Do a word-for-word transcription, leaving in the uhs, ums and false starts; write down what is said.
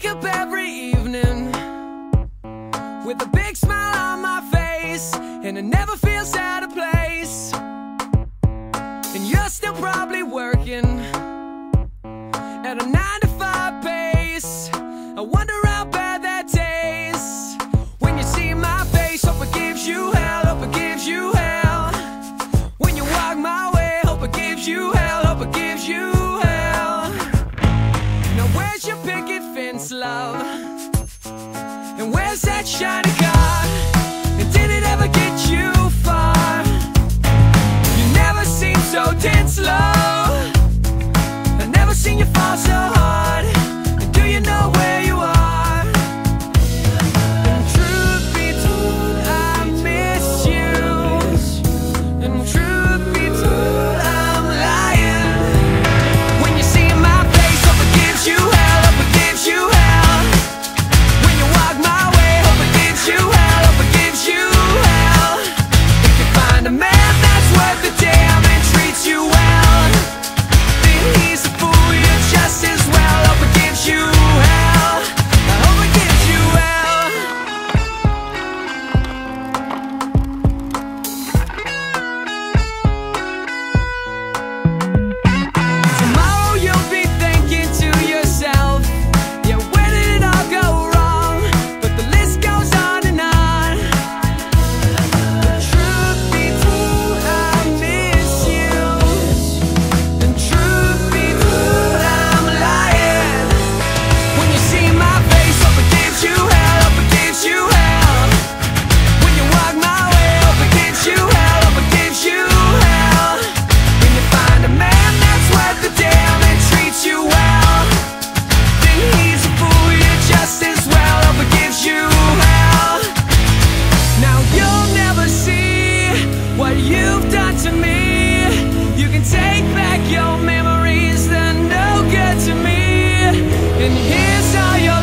wake up every evening with a big smile on my face, and it never feels out of place. And you're still probably working at a nine to five pace. I wonder how bad that tastes when you see my face. Hope it gives you hell, hope it gives you hell. When you walk my way, hope it gives you hell, hope it gives you hell. Now where's your picket fence, love? And where's that shiny car? And did it ever get you far? You never seem so tense, love. I've never seen you fall so hard. And do you know where you are? And truth be told, I miss you. And truth be told, I'm lying. When you see my face, hope it gives you hell, hope it gives you hell. When you walk my way, hope it gives you hell, hope it gives you hell. If you find a man that's worth the damn and treats you well, then he's a fool, you're just as well. Hope it gives you hell, I hope it gives you hell. Tomorrow you'll be thinking to yourself, yeah, where did it all go wrong? But the list goes on and on. The truth be told, I miss you. And truth be told, I'm lying. When you see my face, hope it gives you hell, hope it gives you hell. When you walk my way, hope it gives you hell, hope it gives you hell. When you find a man that's worth the damn and treats you well, then he's a fool, you're just as well. Hope it gives you hell. Now you'll never see what you've done to me. You can take back your memories, they're no good to me. And here's all your